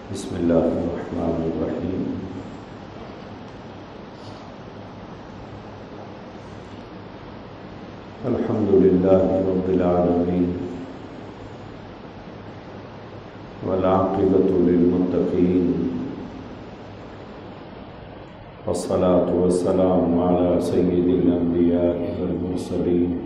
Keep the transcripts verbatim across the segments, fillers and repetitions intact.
بسم اللہ الرحمن الرحیم۔ الحمد للہ رب العالمین والعاقبۃ للمتقین والصلاة والسلام علی سید الانبیاء والمرسلین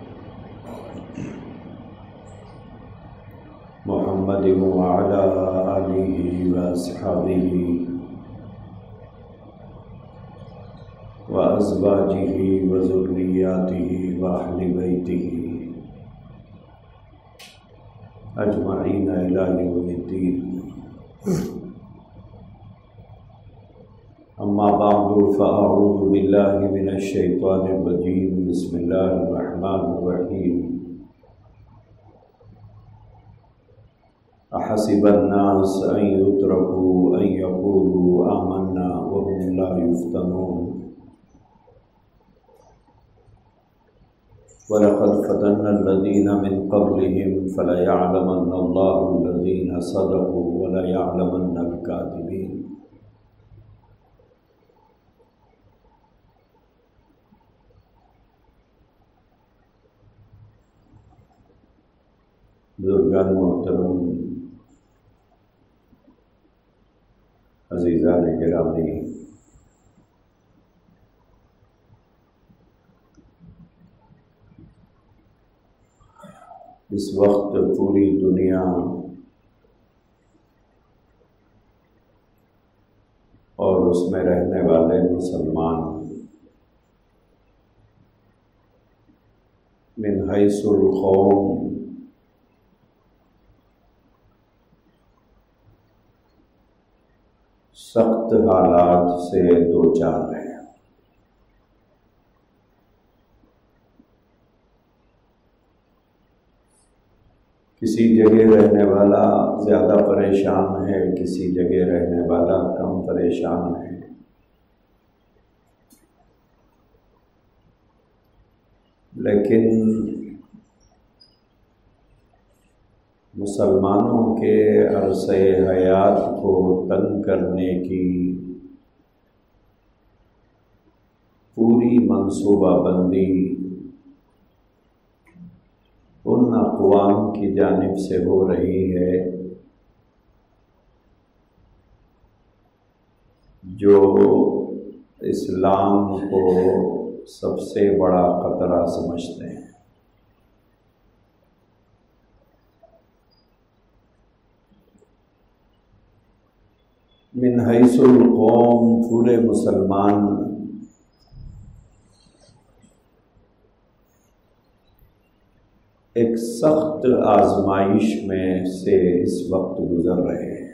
محمد وعلی آلہ واصحابہ وازواجہ وذریاتہ واہل بیتہ اجمعین الی یوم الدین۔ اما بعد فاعوذ باللہ من الشیطان الرجیم، بسم اللہ الرحمن الرحیم۔ احسب الناس ان يتركوا ان يقولوا آمنا وهم لا يفتنون ولقد فتنا الذين من قبلهم فليعلمن الله الذين صدقوا وليعلمن الكاذبين۔ بزرگان محترم، عزیزان گرامی، اس وقت پوری دنیا اور اس میں رہنے والے مسلمان من حیث القوم سخت حالات سے دوچار ہیں۔ کسی جگہ رہنے والا زیادہ پریشان ہے، کسی جگہ رہنے والا کم پریشان ہے، لیکن مسلمانوں کے عرصے حیات کو تنگ کرنے کی پوری منصوبہ بندی ان اقوام کی جانب سے ہو رہی ہے جو اسلام کو سب سے بڑا خطرہ سمجھتے ہیں۔ من حیث القوم پورے مسلمان ایک سخت آزمائش میں سے اس وقت گزر رہے ہیں۔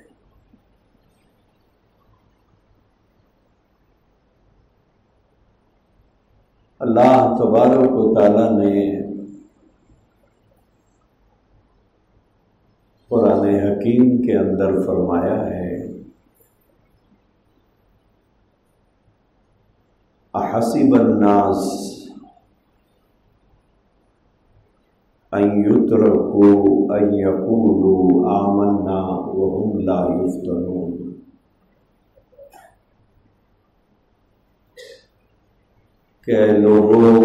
اللہ تبارک و تعالیٰ نے قرآن حکیم کے اندر فرمایا ہے، احسب الناس ان يتركوا ان يقولوا آمنا وهم لا يفتنون۔ کہ لوگوں،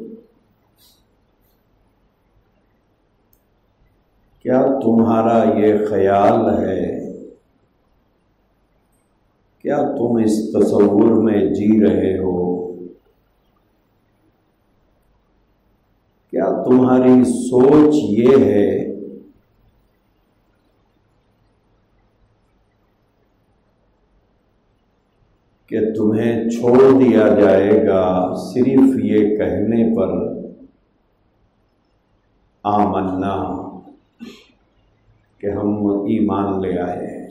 کیا تمہارا یہ خیال ہے، کیا تم اس تصور میں جی رہے ہو، کیا تمہاری سوچ یہ ہے کہ تمہیں چھوڑ دیا جائے گا صرف یہ کہنے پر آمنا کہ ہم ایمان لے آئے ہیں،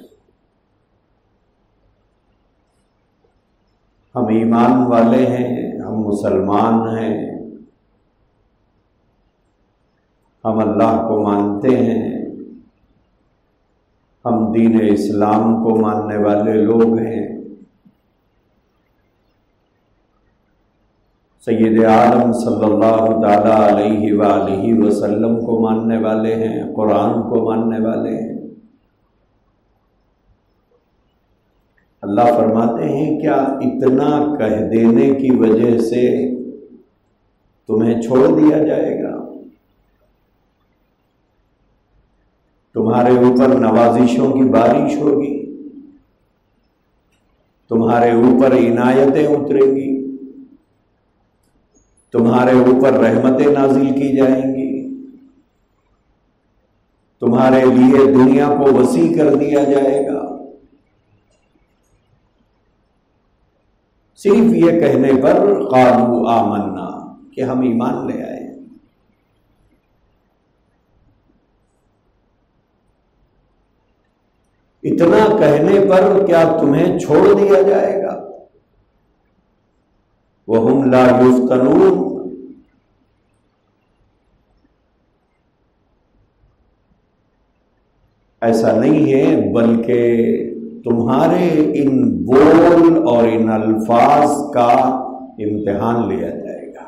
ہم ایمان والے ہیں، ہم مسلمان ہیں، ہم اللہ کو مانتے ہیں، ہم دین اسلام کو ماننے والے لوگ ہیں، سید عالم صلی اللہ تعالیٰ علیہ وآلہ وسلم کو ماننے والے ہیں، قرآن کو ماننے والے ہیں۔ اللہ فرماتے ہیں کیا اتنا کہہ دینے کی وجہ سے تمہیں چھوڑ دیا جائے گا؟ تمہارے اوپر نوازشوں کی بارش ہوگی، تمہارے اوپر عنایتیں اتریں گی، تمہارے اوپر رحمتیں نازل کی جائیں گی، تمہارے لیے دنیا کو وسیع کر دیا جائے گا، صرف یہ کہنے پر قالوا آمنا کہ ہم ایمان لے آئے۔ اتنا کہنے پر کیا تمہیں چھوڑ دیا جائے گا؟ وَهُمْ لَا يُفْتَنُونَ، ایسا نہیں ہے، بلکہ تمہارے ان بول اور ان الفاظ کا امتحان لیا جائے گا۔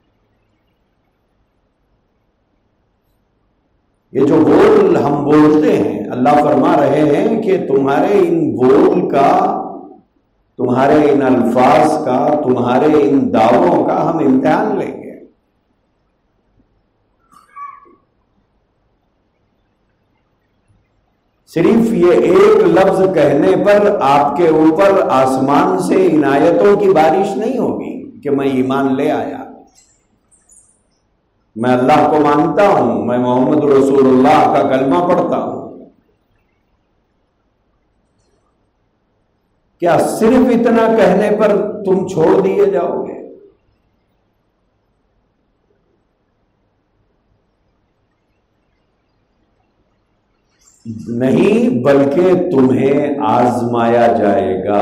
یہ جو بول ہم بولتے ہیں، اللہ فرما رہے ہیں کہ تمہارے ان بول کا، تمہارے ان الفاظ کا، تمہارے ان دعووں کا ہم امتحان لیں گے۔ صرف یہ ایک لفظ کہنے پر آپ کے اوپر آسمان سے عنایتوں کی بارش نہیں ہوگی کہ میں ایمان لے آیا، میں اللہ کو مانتا ہوں، میں محمد رسول اللہ کا کلمہ پڑھتا ہوں۔ کیا صرف اتنا کہنے پر تم چھوڑ دیے جاؤ گے؟ نہیں، بلکہ تمہیں آزمایا جائے گا۔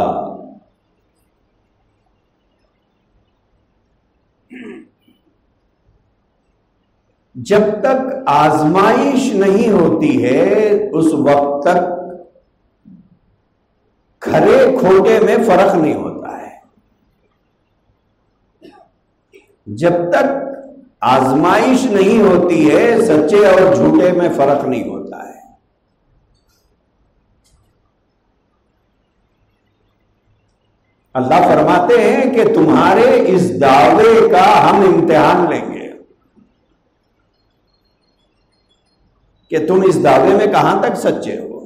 جب تک آزمائش نہیں ہوتی ہے اس وقت تک کھرے کھوٹے میں فرق نہیں ہوتا ہے۔ جب تک آزمائش نہیں ہوتی ہے سچے اور جھوٹے میں فرق نہیں ہوتا ہے۔ اللہ فرماتے ہیں کہ تمہارے اس دعوے کا ہم امتحان لیں گے کہ تم اس دعوے میں کہاں تک سچے ہو۔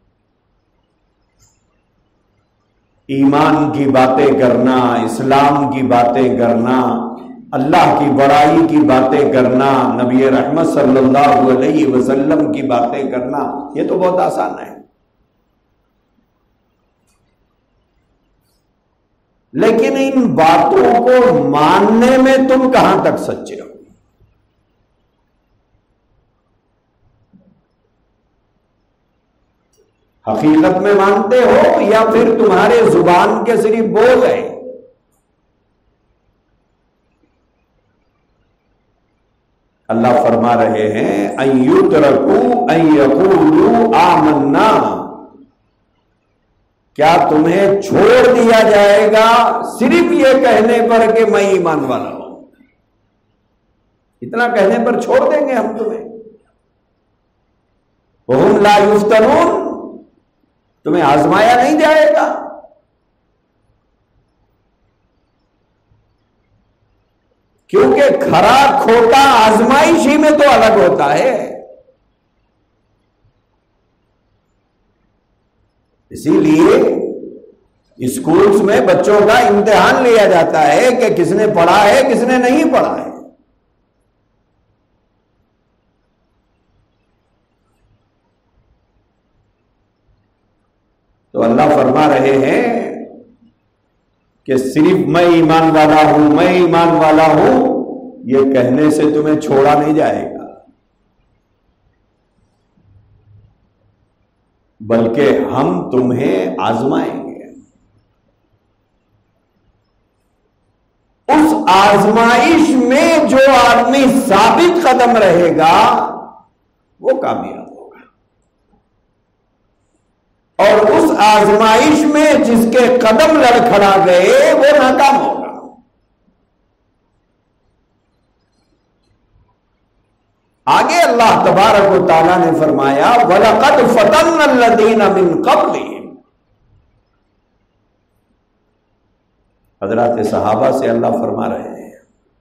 ایمان کی باتیں کرنا، اسلام کی باتیں کرنا، اللہ کی بڑائی کی باتیں کرنا، نبی رحمت صلی اللہ علیہ وسلم کی باتیں کرنا، یہ تو بہت آسان ہے، لیکن ان باتوں کو ماننے میں تم کہاں تک سچے ہو؟ حقیقت میں مانتے ہو یا پھر تمہارے زبان کے صرف بول ہیں؟ اللہ فرما رہے ہیں ان یترکوا ان یقولوا آمنا، کیا تمہیں چھوڑ دیا جائے گا صرف یہ کہنے پر کہ میں ایمان والا ہوں؟ اتنا کہنے پر چھوڑ دیں گے ہم تمہیں؟ وَهُمْ لَا يُفْتَنُونَ، تمہیں آزمایا نہیں جائے گا؟ کیونکہ کھرا کھوٹا آزمائش ہی میں تو الگ ہوتا ہے۔ اسی لیے اسکولز میں بچوں کا امتحان لیا جاتا ہے کہ کس نے پڑھا ہے کس نے نہیں پڑھا ہے۔ تو اللہ فرما رہے ہیں کہ صرف میں ایمان والا ہوں، میں ایمان والا ہوں، یہ کہنے سے تمہیں چھوڑا نہیں جائے گا، بلکہ ہم تمہیں آزمائیں گے۔ اس آزمائش میں جو آدمی ثابت قدم رہے گا وہ کامیاب ہوگا، اور اس آزمائش میں جس کے قدم لڑکھڑا گئے وہ ناکام ہوگا۔ آگے اللہ تبارک و تعالیٰ نے فرمایا وَلَقَدْ فَتَنَّا الَّذِينَ مِن قَبْلِهِمْ، حضرات صحابہ سے اللہ فرما رہے ہیں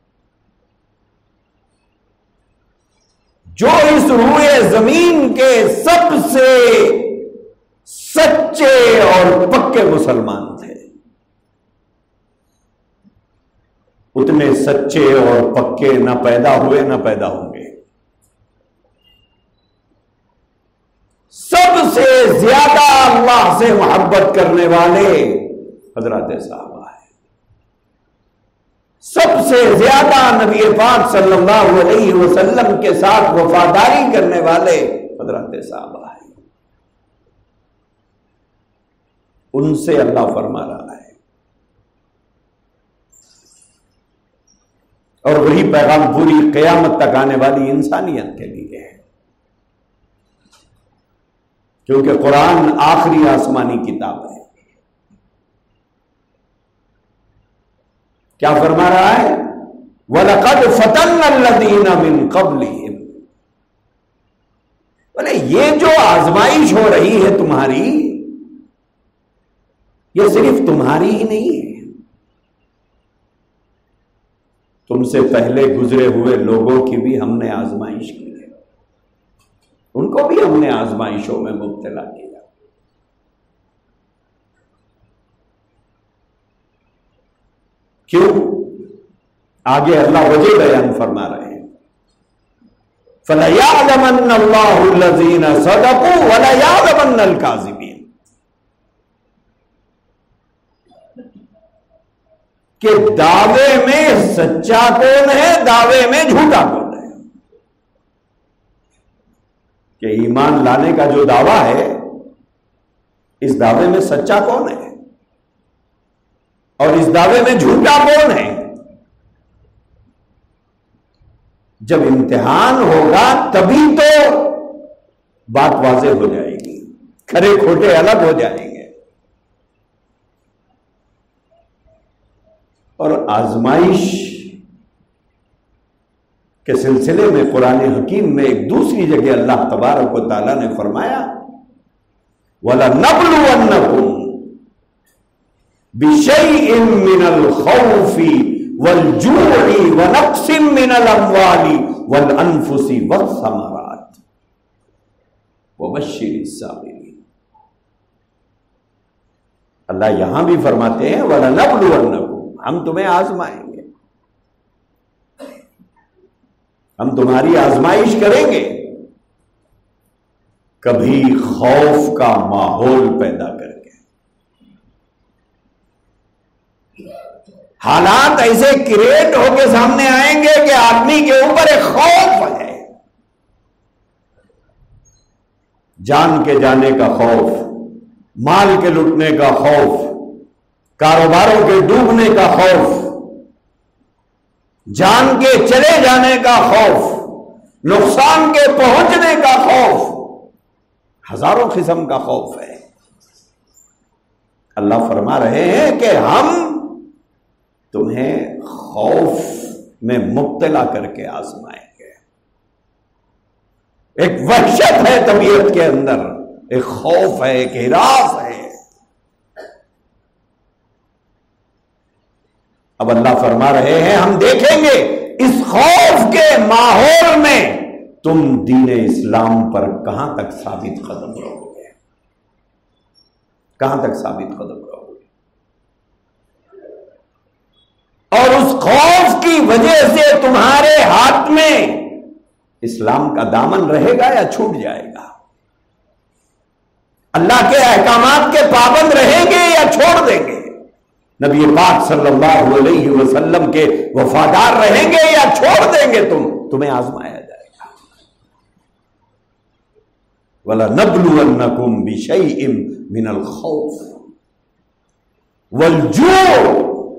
جو اس روئے زمین کے سب سے سچے اور پکے مسلمان تھے، اتنے سچے اور پکے نہ پیدا ہوئے نہ پیدا ہوں گے۔ سب سے زیادہ اللہ سے محبت کرنے والے حضرات صحابہ ہیں، سب سے زیادہ نبی پاک صلی اللہ علیہ وسلم کے ساتھ وفاداری کرنے والے حضرات صحابہ ہیں۔ ان سے اللہ فرما رہا ہے، اور وہی پیغام پوری قیامت تک آنے والی انسانیت کے لیے ہے، کیونکہ قرآن آخری آسمانی کتاب ہے۔ کیا فرما رہا ہے؟ وَلَقَدْ فَتَنَّا الَّذِينَ مِن قَبْلِهِمْ، بولے یہ جو آزمائش ہو رہی ہے تمہاری، یہ صرف تمہاری ہی نہیں ہے، تم سے پہلے گزرے ہوئے لوگوں کی بھی ہم نے آزمائش کی ہے، ان کو بھی ہم نے آزمائشوں میں مبتلا کیا۔ کیوں؟ آگے اللہ وجہ بیان فرما رہے ہیں، فَلَيَعْلَمَنَّ اللَّهُ الَّذِينَ صَدَقُوا وَلَيَعْلَمَنَّ الْكَاذِبِينَ، کہ دعوے میں سچا کون ہے، دعوے میں جھوٹا کون ہے، کہ ایمان لانے کا جو دعویٰ ہے اس دعوے میں سچا کون ہے اور اس دعوے میں جھوٹا کون ہے۔ جب امتحان ہوگا تبھی تو بات واضح ہو جائے گی، کھرے کھوٹے الگ ہو جائیں گے۔ اور آزمائش کے سلسلے میں قرآن حکیم میں ایک دوسری جگہ اللہ تبارک و تعالیٰ نے فرمایا وَلَنَبْلُوَنَّكُمْ بِشَيْءٍ مِّنَ الْخَوْفِ وَالْجُوعِ وَنَقْصٍ مِّنَ الْأَمْوَالِ وَالْأَنفُسِ وَالثَّمَرَاتِ وَبَشِّرِ الصَّابِرِينَ۔ اللہ یہاں بھی فرماتے ہیں وَلَنَبْلُوَنَّكُمْ، ہم تمہیں آزمائیں گے، ہم تمہاری آزمائش کریں گے، کبھی خوف کا ماحول پیدا کر کے، حالات ایسے کریٹ ہو کے سامنے آئیں گے کہ آدمی کے اوپر ایک خوف ہے، جان کے جانے کا خوف، مال کے لٹنے کا خوف، کاروباروں کے ڈوبنے کا خوف، جان کے چلے جانے کا خوف، نقصان کے پہنچنے کا خوف، ہزاروں قسم کا خوف ہے۔ اللہ فرما رہے ہیں کہ ہم تمہیں خوف میں مبتلا کر کے آزمائیں گے۔ ایک وحشت ہے طبیعت کے اندر، ایک خوف ہے، ایک ہراس ہے۔ اب اللہ فرما رہے ہیں ہم دیکھیں گے اس خوف کے ماحول میں تم دین اسلام پر کہاں تک ثابت قدم رہو گے، کہاں تک ثابت قدم رہو گے۔ اور اس خوف کی وجہ سے تمہارے ہاتھ میں اسلام کا دامن رہے گا یا چھوٹ جائے گا، اللہ کے احکامات کے پابند رہیں گے یا چھوڑ دیں گے، نبی پاک صلی اللہ علیہ وسلم کے وفادار رہیں گے یا چھوڑ دیں گے، تم تمہیں آزمایا جائے گا۔ وَلَنَبْلُوَنَّكُمْ بِشَيْءٍ مِّنَ الْخَوْفِ وَالْجُوعِ،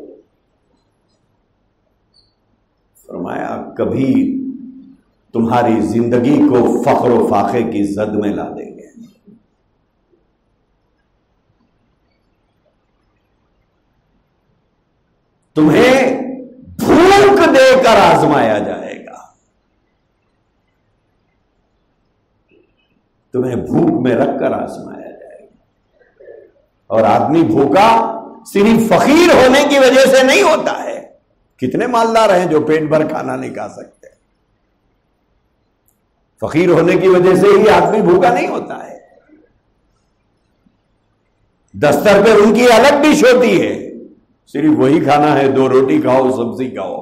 فرمایا کبھی تمہاری زندگی کو فخر و فاخر کی زد میں لا دیں گے، تمہیں بھوک دے کر آزمایا جائے گا، تمہیں بھوک میں رکھ کر آزمایا جائے گا۔ اور آدمی بھوکا صرف فقیر ہونے کی وجہ سے نہیں ہوتا ہے. کتنے مالدار ہیں جو پیٹ بھر کھانا نہیں کھا سکتے. فقیر ہونے کی وجہ سے ہی آدمی بھوکا نہیں ہوتا ہے. دستر پہ ان کی الگ ڈش ہوتی ہے, صرف وہی کھانا ہے, دو روٹی کھاؤ, سبزی کھاؤ.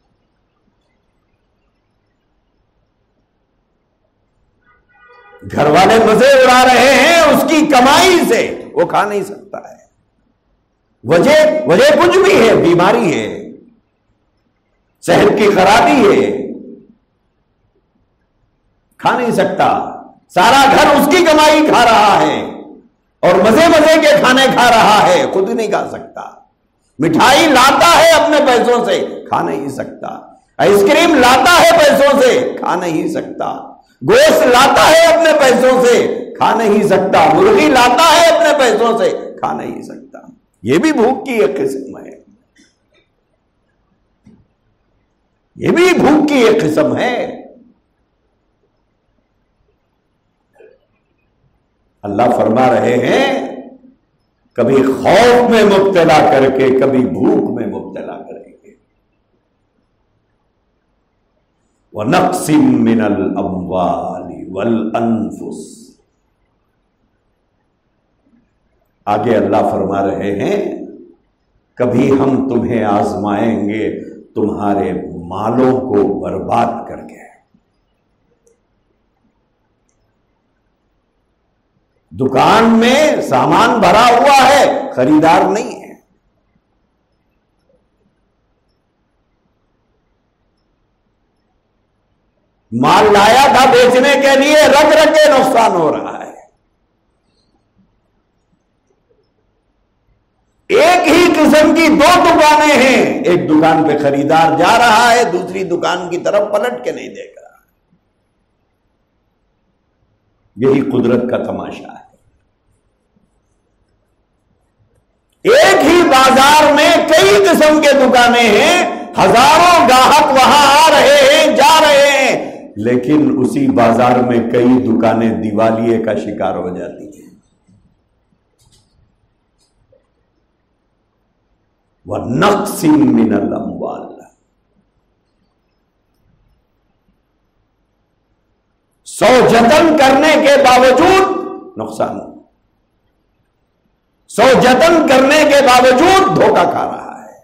گھر والے مزے اڑا رہے ہیں اس کی کمائی سے, وہ کھا نہیں سکتا ہے. وجہ وجہ کچھ بھی ہے, بیماری ہے, صحت کی خرابی ہے, کھا نہیں سکتا. سارا گھر اس کی کمائی کھا رہا ہے اور مزے مزے کے کھانے کھا رہا ہے, خود نہیں کھا سکتا. مٹھائی لاتا ہے اپنے پیسوں سے, کھا نہیں سکتا. آئس کریم لاتا ہے پیسوں سے, کھا نہیں سکتا. گوشت لاتا ہے اپنے پیسوں سے, کھا نہیں سکتا. مرغی لاتا ہے اپنے پیسوں سے, کھا نہیں سکتا. یہ بھی بھوک کی ایک قسم ہے, یہ بھی بھوک کی ایک قسم ہے. اللہ فرما رہے ہیں کبھی خوف میں مبتلا کر کے کبھی بھوک میں مبتلا کریں گے. وَنَقْسٍ مِّنَ الْأَمْوَالِ وَالْأَنفُسِ. آگے اللہ فرما رہے ہیں کبھی ہم تمہیں آزمائیں گے تمہارے مالوں کو برباد کر کے. دکان میں سامان بھرا ہوا ہے, خریدار نہیں ہے. مال لایا تھا بیچنے کے لیے, رگ رگ کے نقصان ہو رہا ہے. ایک ہی قسم کی دو دکانیں ہیں, ایک دکان پہ خریدار جا رہا ہے, دوسری دکان کی طرف پلٹ کے نہیں دیکھ رہا. یہی قدرت کا تماشا ہے. ایک ہی بازار میں کئی قسم کے دکانیں ہیں, ہزاروں گاہک وہاں آ رہے ہیں, جا رہے ہیں, لیکن اسی بازار میں کئی دکانیں دیوالیے کا شکار ہو جاتی ہیں. وَنَقْسٍ مِّنَ الْأَمْوَالِ. سو جتن کرنے کے باوجود نقصان, سو جتن کرنے کے باوجود دھوکہ کھا رہا ہے,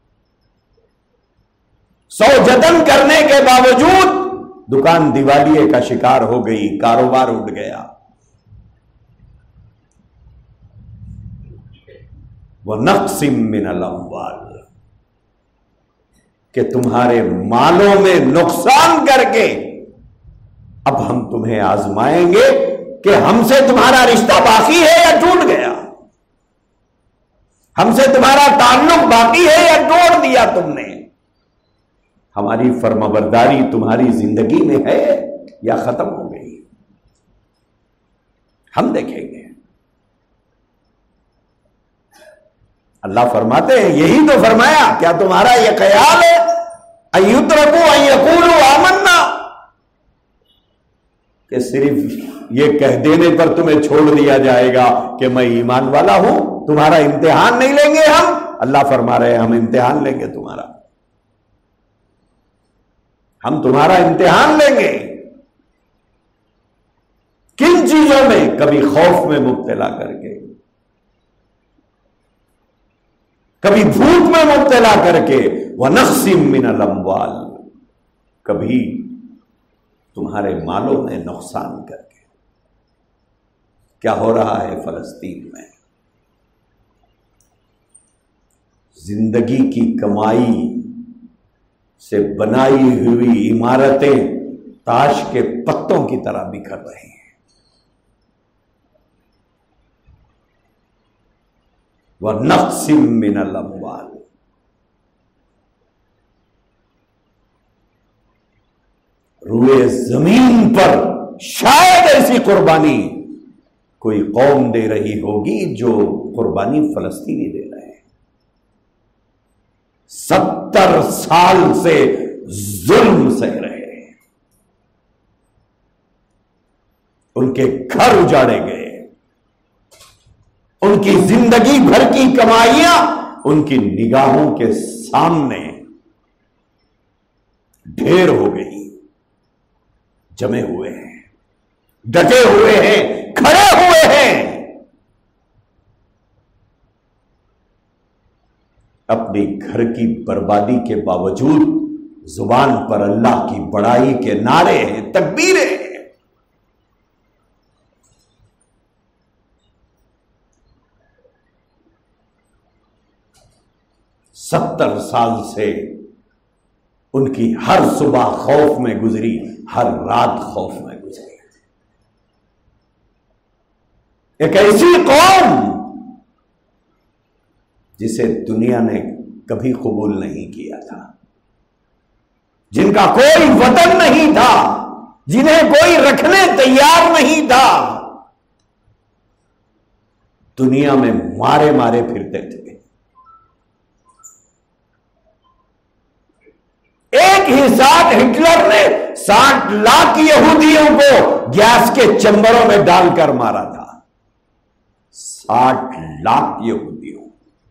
سو جتن کرنے کے باوجود دکان دیوالیے کا شکار ہو گئی, کاروبار اٹھ گیا. وَنَقْسٍ مِّنَ الْأَمْوَالِ. کہ تمہارے مالوں میں نقصان کر کے اب ہم تمہیں آزمائیں گے کہ ہم سے تمہارا رشتہ باقی ہے یا ٹوٹ گیا, ہم سے تمہارا تعلق باقی ہے یا توڑ دیا تم نے, ہماری فرمانبرداری تمہاری زندگی میں ہے یا ختم ہو گئی. ہم دیکھیں گے. اللہ فرماتے ہیں یہی تو فرمایا, کیا تمہارا یہ خیال ہے ان یترکوا ان یقولوا آمنا, کہ صرف یہ کہہ دینے پر تمہیں چھوڑ دیا جائے گا کہ میں ایمان والا ہوں, تمہارا امتحان نہیں لیں گے ہم. اللہ فرما رہے ہیں ہم امتحان لیں گے تمہارا, ہم تمہارا امتحان لیں گے. کن چیزوں میں؟ کبھی خوف میں مبتلا کر کے, کبھی بھوک میں مبتلا کر کے. وَنَقْسٍ مِّنَ الْأَمْوَالِ. کبھی تمہارے مالوں میں نقصان کر کے. کیا ہو رہا ہے فلسطین میں؟ زندگی کی کمائی سے بنائی ہوئی عمارتیں تاش کے پتوں کی طرح بکھر رہی ہیں. وَنَقْسٍ مِّنَ الْأَمْوَالِ. روئے زمین پر شاید ایسی قربانی کوئی قوم دے رہی ہوگی جو قربانی فلسطینی دے رہے ہیں. ستر سال سے ظلم سہ رہے ہیں, ان کے گھر اجاڑے گئے, ان کی زندگی بھر کی کمائیاں ان کی نگاہوں کے سامنے ڈھیر ہو گئی، جمے ہوئے ہیں، ڈٹے ہوئے ہیں، کھڑے ہوئے ہیں، اپنی گھر کی بربادی کے باوجود زبان پر اللہ کی بڑائی کے نعرے ہیں، تکبیریں ہیں۔ ستر سال سے ان کی ہر صبح خوف میں گزری، ہر رات خوف میں گزری۔ ایک ایسی قوم جسے دنیا نے کبھی قبول نہیں کیا تھا، جن کا کوئی وطن نہیں تھا، جنہیں کوئی رکھنے تیار نہیں تھا، دنیا میں مارے مارے پھرتے تھے۔ ایک ہی ساتھ ہٹلر نے ساٹھ لاکھ یہودیوں کو گیس کے چمبروں میں ڈال کر مارا تھا، ساٹھ لاکھ یہودیوں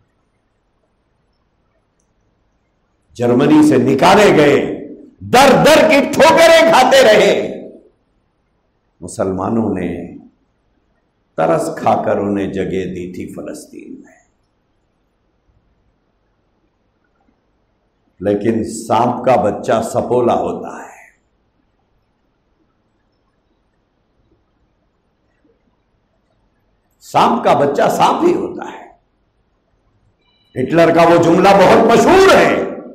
جرمنی سے نکالے گئے، در در کی ٹھوکریں کھاتے رہے۔ مسلمانوں نے ترس کھا کر انہیں جگہ دی تھی فلسطین میں، لیکن سانپ کا بچہ سپولا ہوتا ہے۔ سانپ کا بچہ سانپ ہی ہوتا ہے۔ ہٹلر کا وہ جملہ بہت مشہور ہے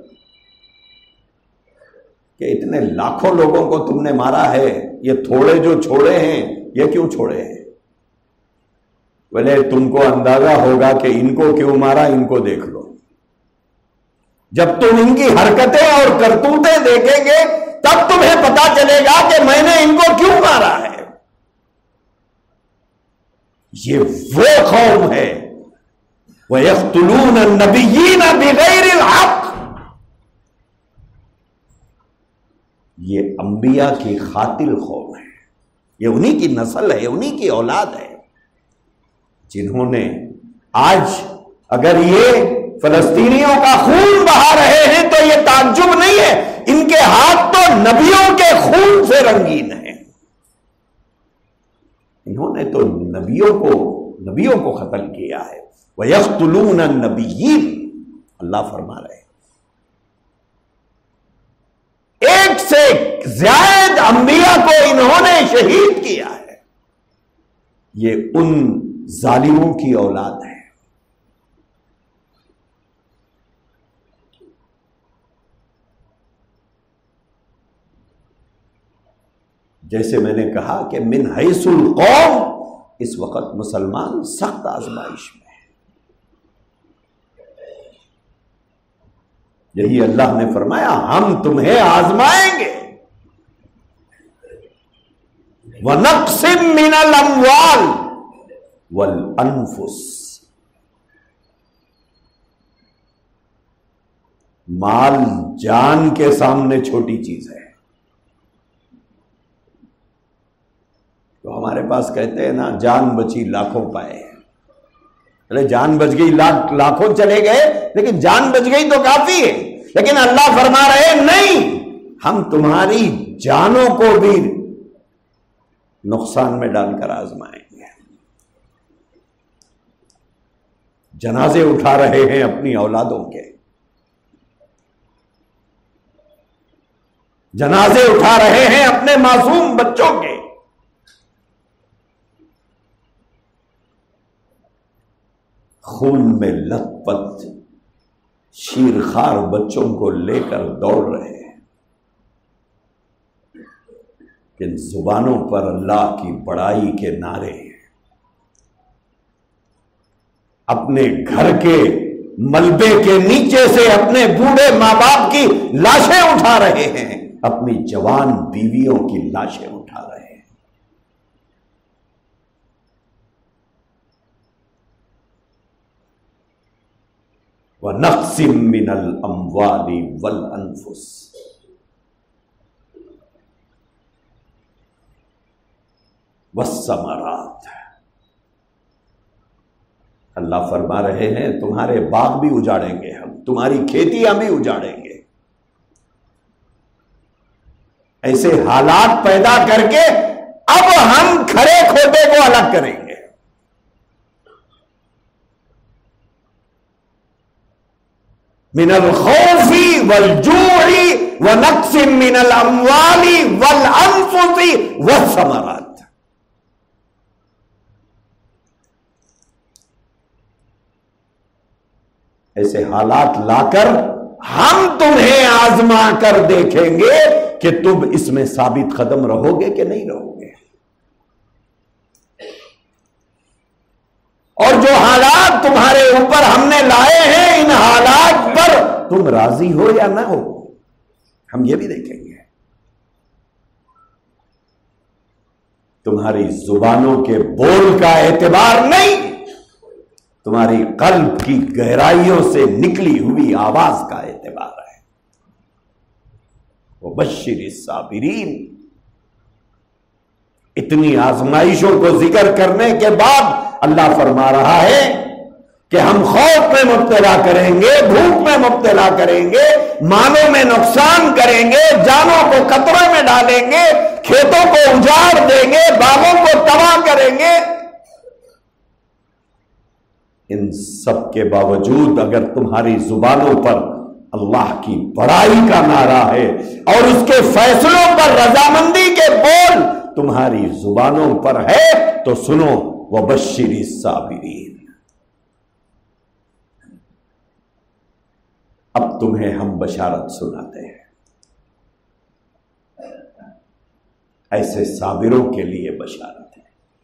کہ اتنے لاکھوں لوگوں کو تم نے مارا ہے، یہ تھوڑے جو چھوڑے ہیں یہ کیوں چھوڑے ہیں؟ بولے تم کو اندازہ ہوگا کہ ان کو کیوں مارا، ان کو دیکھ لو۔ جب تم ان کی حرکتیں اور کرتوتیں دیکھیں گے تب تمہیں پتا چلے گا کہ میں نے ان کو کیوں مارا ہے۔ یہ وہ قوم ہے وَيَقْتُلُونَ النَّبِيِّينَ بِغَيْرِ الْحَقِّ، یہ انبیاء کی قاتل قوم ہے، یہ انہی کی نسل ہے، انہی کی اولاد ہے، جنہوں نے آج اگر یہ فلسطینیوں کا خون بہا رہے ہیں تو یہ تعجب نہیں ہے، ان کے ہاتھ تو نبیوں کے خون سے رنگین ہیں۔ انہوں نے تو نبیوں کو نبیوں کو قتل کیا ہے۔ وَيَقْتُلُونَ النَّبِيِّينَ، اللہ فرما رہے ہیں ایک سے زائد انبیاء کو انہوں نے شہید کیا ہے۔ یہ ان ظالموں کی اولاد ہے۔ جیسے میں نے کہا کہ من حیث القوم اس وقت مسلمان سخت آزمائش میں ہے۔ یہی اللہ نے فرمایا ہم تمہیں آزمائیں گے۔ وَنَقْسِم مِّنَ الْأَمْوَالِ وَالْأَنفُسِ، مال جان کے سامنے چھوٹی چیز ہے۔ تو ہمارے پاس کہتے ہیں نا جان بچی لاکھوں پائے، ارے جان بچ گئی لاکھ لاکھوں چلے گئے، لیکن جان بچ گئی تو کافی ہے۔ لیکن اللہ فرما رہے نہیں، ہم تمہاری جانوں کو بھی نقصان میں ڈال کر آزمائیں گے۔ جنازے اٹھا رہے ہیں اپنی اولادوں کے، جنازے اٹھا رہے ہیں اپنے معصوم بچوں کے، خون میں لت پت شیرخوار بچوں کو لے کر دوڑ رہے ہیں، کہ زبانوں پر اللہ کی بڑائی کے نعرے ہیں، اپنے گھر کے ملبے کے نیچے سے اپنے بوڑھے ماں باپ کی لاشیں اٹھا رہے ہیں، اپنی جوان بیویوں کی لاشیں اٹھا رہے ہیں۔ وَنَقْسِم مِّنَ الْأَمْوَالِ وَالْأَنفُسِ، وَالثَّمَرَاتِ، اللہ فرما رہے ہیں تمہارے باغ بھی اجاڑیں گے ہم، تمہاری کھیتیاں بھی اجاڑیں گے، ایسے حالات پیدا کر کے اب ہم کھڑے کھوٹے کو الگ کریں گے۔ من الخوف والجوع ونقص من الاموال والانفس والثمرات، ایسے حالات لا کر ہم تمہیں آزما کر دیکھیں گے کہ تم اس میں ثابت قدم رہو گے کہ نہیں رہو گے، اور جو حالات تمہارے اوپر ہم نے لائے ہیں ان حالات پر تم راضی ہو یا نہ ہو، ہم یہ بھی دیکھیں گے۔ تمہاری زبانوں کے بول کا اعتبار نہیں، تمہاری قلب کی گہرائیوں سے نکلی ہوئی آواز کا اعتبار ہے۔ وبشر الصابرین، اتنی آزمائشوں کو ذکر کرنے کے بعد اللہ فرما رہا ہے کہ ہم خوف میں مبتلا کریں گے، بھوک میں مبتلا کریں گے، مالوں میں نقصان کریں گے، جانوں کو خطرے میں ڈالیں گے، کھیتوں کو اجاڑ دیں گے، باغوں کو تباہ کریں گے۔ ان سب کے باوجود اگر تمہاری زبانوں پر اللہ کی بڑائی کا نعرہ ہے اور اس کے فیصلوں پر رضامندی کے بول تمہاری زبانوں پر ہے تو سنو، وبشر الصابرین، اب تمہیں ہم بشارت سناتے ہیں، ایسے صابروں کے لیے بشارت ہے۔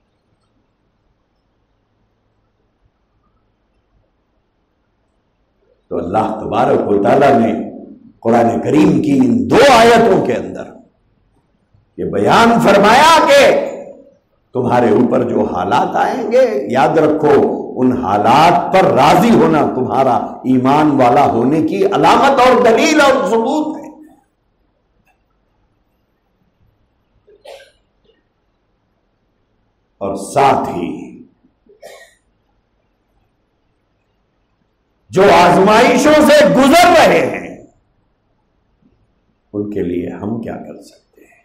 تو اللہ تبارک و تعالیٰ نے قرآن کریم کی ان دو آیتوں کے اندر یہ بیان فرمایا کہ تمہارے اوپر جو حالات آئیں گے یاد رکھو ان حالات پر راضی ہونا تمہارا ایمان والا ہونے کی علامت اور دلیل اور ثبوت ہے۔ اور ساتھ ہی جو آزمائشوں سے گزر رہے ہیں ان کے لیے ہم کیا کر سکتے ہیں؟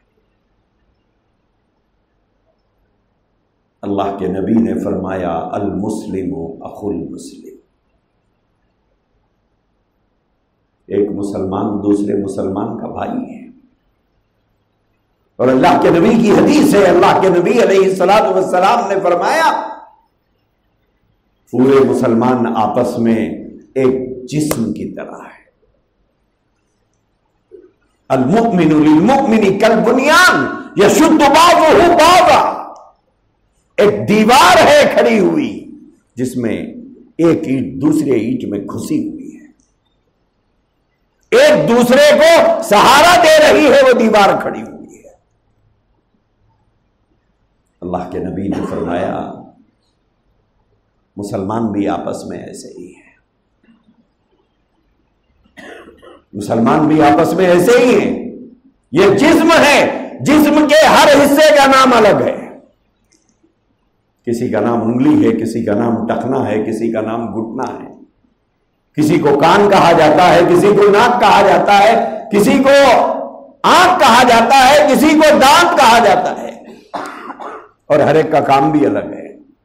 اللہ کے نبی نے فرمایا المسلم اخو المسلم، ایک مسلمان دوسرے مسلمان کا بھائی ہے، اور اللہ کے نبی کی حدیث ہے، اللہ کے نبی علیہ الصلوۃ والسلام نے فرمایا پورے مسلمان آپس میں ایک جسم کی طرح ہے، المؤمن للمؤمن کالبنیان یشد بعضہ بعضا، ایک دیوار ہے کھڑی ہوئی جس میں ایک اینٹ دوسرے اینٹ میں گھسی ہوئی ہے، ایک دوسرے کو سہارا دے رہی ہے، وہ دیوار کھڑی ہوئی ہے۔ اللہ کے نبی نے فرمایا مسلمان بھی آپس میں ایسے ہی ہیں، مسلمان بھی آپس میں ایسے ہی ہیں، یہ جسم ہے، جسم کے ہر حصے کا نام الگ ہے، کسی کا نام انگلی ہے، کسی کا نام ٹخنا ہے، کسی کا نام گھٹنا ہے، کسی کو کان کہا جاتا ہے، کسی کو ناک کہا جاتا ہے، کسی کو آنکھ کہا جاتا ہے، کسی کو دانت کہا جاتا ہے، اور ہر ایک کا کام بھی الگ ہے۔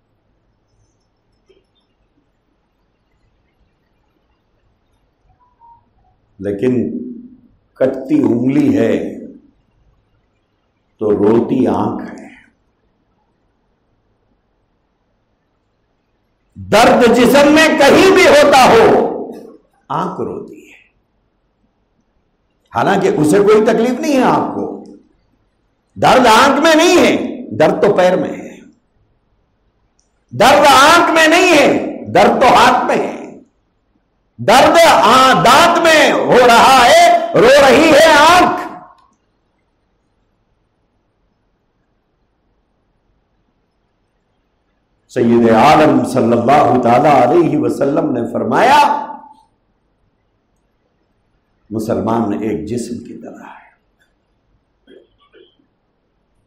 لیکن کٹتی انگلی ہے تو روتی آنکھ ہے، درد جسم میں کہیں بھی ہوتا ہو آنکھ روتی ہے، حالانکہ اسے کوئی تکلیف نہیں ہے، آنکھ کو درد آنکھ میں نہیں ہے، درد تو پیر میں ہے، درد آنکھ میں نہیں ہے، درد تو ہاتھ میں ہے، درد دانت میں ہو رہا ہے، رو رہی ہے آنکھ۔ سید عالم صلی اللہ تعالی علیہ وسلم نے فرمایا مسلمان ایک جسم کی طرح ہے،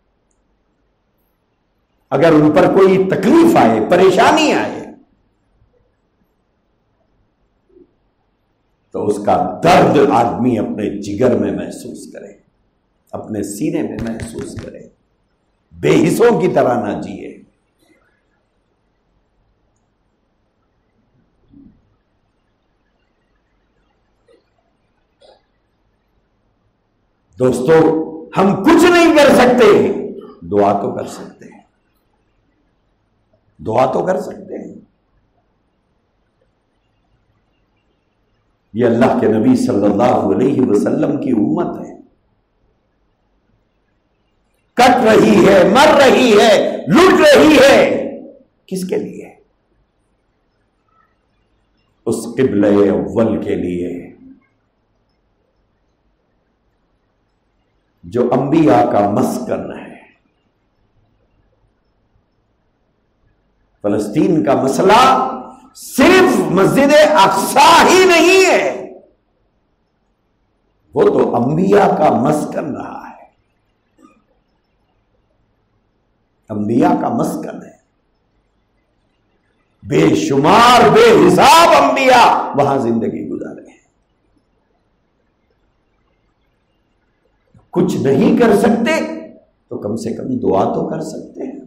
اگر ان پر کوئی تکلیف آئے، پریشانی آئے، تو اس کا درد آدمی اپنے جگر میں محسوس کرے، اپنے سینے میں محسوس کرے، بے حسوں کی طرح نہ جیے۔ دوستو، ہم کچھ نہیں کر سکتے، دعا تو کر سکتے ہیں، دعا تو کر سکتے ہیں۔ یہ اللہ کے نبی صلی اللہ علیہ وسلم کی امت ہے، کٹ رہی ہے، مر رہی ہے، لٹ رہی ہے، کس کے لیے؟ اس قبلہ اول کے لیے جو انبیاء کا مسکن ہے۔ فلسطین کا مسئلہ صرف مسجد اقصی ہی نہیں ہے، وہ تو انبیاء کا مسکن رہا ہے، انبیاء کا مسکن ہے، بے شمار بے حساب انبیاء وہاں زندگی گزارے ہیں۔ کچھ نہیں کر سکتے تو کم سے کم دعا تو کر سکتے ہیں۔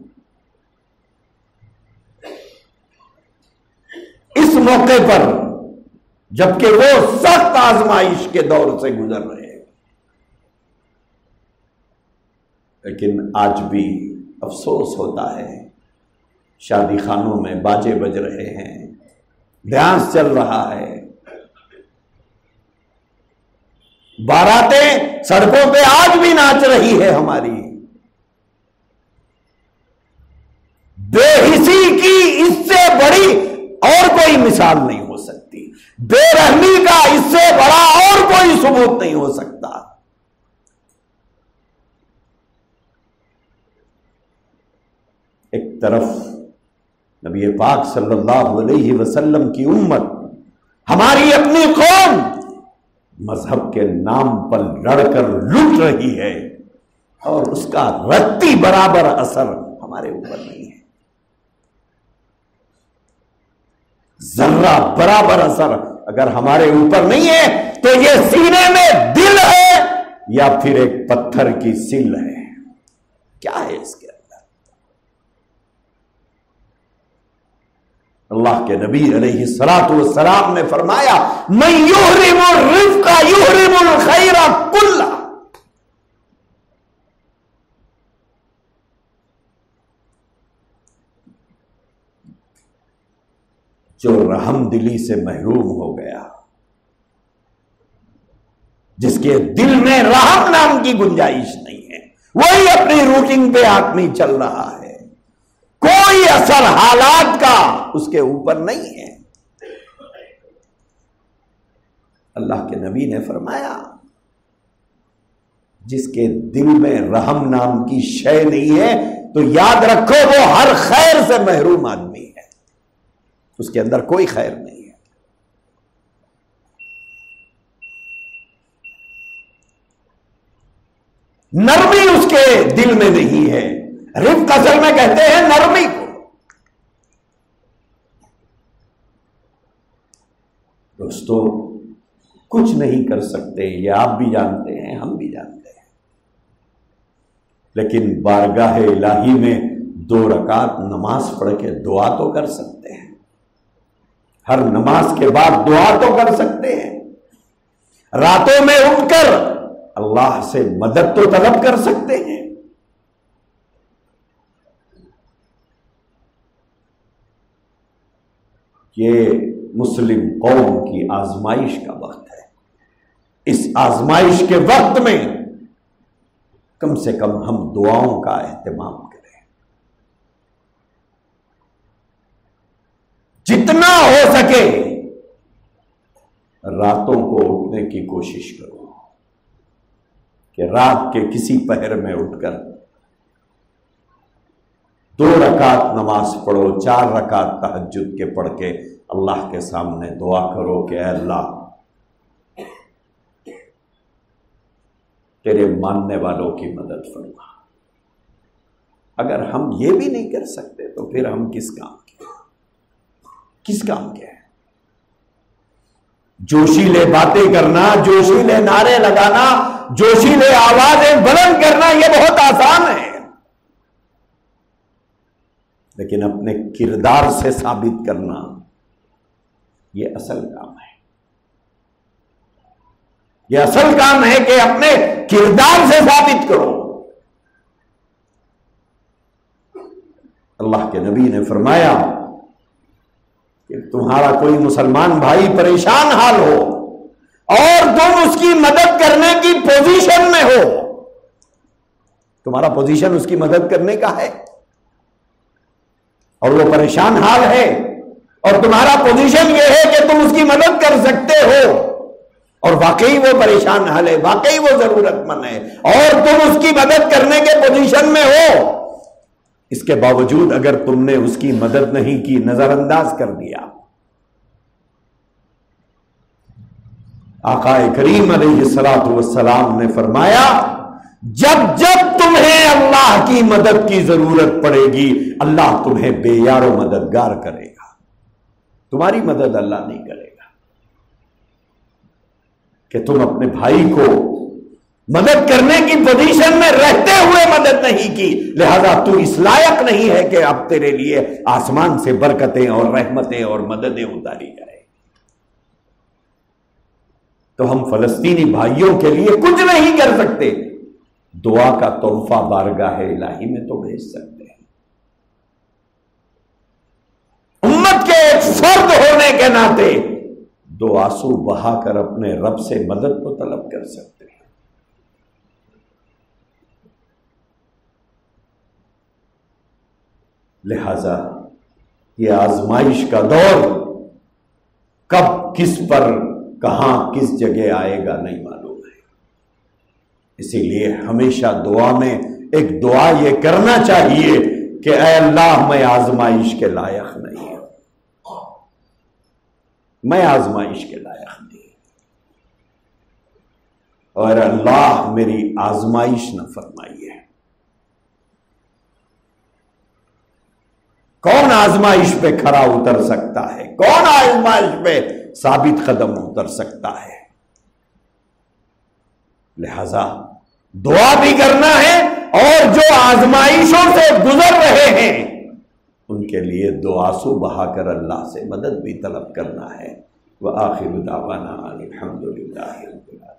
اس موقع پر جبکہ وہ سخت آزمائش کے دور سے گزر رہے ہیں، لیکن آج بھی افسوس ہوتا ہے، شادی خانوں میں باجے بج رہے ہیں، ڈانس چل رہا ہے، باراتیں سڑکوں پہ آج بھی ناچ رہی ہے ہماری۔ بے حسی کی اس سے بڑی اور کوئی مثال نہیں ہو سکتی، بے رحمی کا اس سے بڑا اور کوئی ثبوت نہیں ہو سکتا۔ ایک طرف نبی پاک صلی اللہ علیہ وسلم کی امت، ہماری اپنی قوم مذہب کے نام پر لڑ کر لٹ رہی ہے، اور اس کا رتی برابر اثر ہمارے اوپر نہیں ہے، ذرہ برابر اثر اگر ہمارے اوپر نہیں ہے تو یہ سینے میں دل ہے یا پھر ایک پتھر کی سل ہے؟ کیا ہے اس کے اندر؟ اللہ کے نبی علیہ الصلوۃ والسلام نے فرمایا، من یحرم الرفق یحرم الخیر کلہ۔ جو رحم دلی سے محروم ہو گیا، جس کے دل میں رحم نام کی گنجائش نہیں ہے، وہی اپنی روٹنگ پہ آدمی چل رہا ہے، کوئی اثر حالات کا اس کے اوپر نہیں ہے۔ اللہ کے نبی نے فرمایا، جس کے دل میں رحم نام کی شے نہیں ہے تو یاد رکھو وہ ہر خیر سے محروم آدمی ہے، اس کے اندر کوئی خیر نہیں ہے۔ نرمی اس کے دل میں نہیں ہے، رفق اصل میں کہتے ہیں نرمی کو۔ دوستو، کچھ نہیں کر سکتے، یہ آپ بھی جانتے ہیں، ہم بھی جانتے ہیں، لیکن بارگاہ الہی میں دو رکعت نماز پڑھ کے دعا تو کر سکتے ہیں، ہر نماز کے بعد دعا تو کر سکتے ہیں، راتوں میں اٹھ کر اللہ سے مدد تو طلب کر سکتے ہیں۔ یہ مسلم قوم کی آزمائش کا وقت ہے، اس آزمائش کے وقت میں کم سے کم ہم دعاؤں کا اہتمام کریں، جتنا ہو سکے راتوں کو اٹھنے کی کوشش کرو، کہ رات کے کسی پہر میں اٹھ کر دو رکعت نماز پڑھو، چار رکعت تہجد کے پڑھ کے اللہ کے سامنے دعا کرو کہ اے اللہ، تیرے ماننے والوں کی مدد فرما۔ اگر ہم یہ بھی نہیں کر سکتے تو پھر ہم کس کام کے کس کام کے ہیں؟ جوشیلے باتیں کرنا، جوشیلے نعرے لگانا، جوشیلے آوازیں بلند کرنا یہ بہت آسان ہے، لیکن اپنے کردار سے ثابت کرنا یہ اصل کام ہے۔ یہ اصل کام ہے کہ اپنے کردار سے ثابت کرو۔ اللہ کے نبی نے فرمایا کہ تمہارا کوئی مسلمان بھائی پریشان حال ہو اور تم اس کی مدد کرنے کی پوزیشن میں ہو، تمہارا پوزیشن اس کی مدد کرنے کا ہے اور وہ پریشان حال ہے اور تمہارا پوزیشن یہ ہے کہ تم اس کی مدد کر سکتے ہو اور واقعی وہ پریشان حال ہے، واقعی وہ ضرورت مند ہے اور تم اس کی مدد کرنے کے پوزیشن میں ہو، اس کے باوجود اگر تم نے اس کی مدد نہیں کی، نظر انداز کر دیا، آقا کریم علیہ الصلوۃ والسلام نے فرمایا جب جب تمہیں اللہ کی مدد کی ضرورت پڑے گی اللہ تمہیں بے یار و مددگار کرے گا، تمہاری مدد اللہ نہیں کرے گا کہ تم اپنے بھائی کو مدد کرنے کی پوزیشن میں رہتے ہوئے مدد نہیں کی، لہذا تو اس لائق نہیں ہے کہ اب تیرے لیے آسمان سے برکتیں اور رحمتیں اور مددیں اتاری جائیں۔ تو ہم فلسطینی بھائیوں کے لیے کچھ نہیں کر سکتے، دعا کا تحفہ بارگاہ الہی میں تو بھیج سکتے ہیں، امت کے ایک فرد ہونے کے ناطے دو آنسو بہا کر اپنے رب سے مدد کو طلب کر سکتے ہیں۔ لہذا یہ آزمائش کا دور کب کس پر کہاں کس جگہ آئے گا نہیں معلوم ہے، اسی لیے ہمیشہ دعا میں ایک دعا یہ کرنا چاہیے کہ اے اللہ میں آزمائش کے لائق نہیں ہوں، میں آزمائش کے لائق نہیں، اور اللہ میری آزمائش نہ فرمائیے۔ کون آزمائش پہ کھڑا اتر سکتا ہے؟ کون آزمائش پہ ثابت قدم اتر سکتا ہے؟ لہذا دعا بھی کرنا ہے اور جو آزمائشوں سے گزر رہے ہیں ان کے لیے دو آنسو بہا کر اللہ سے مدد بھی طلب کرنا ہے۔ وآخر دعوانا الحمد للہ رب العالمین۔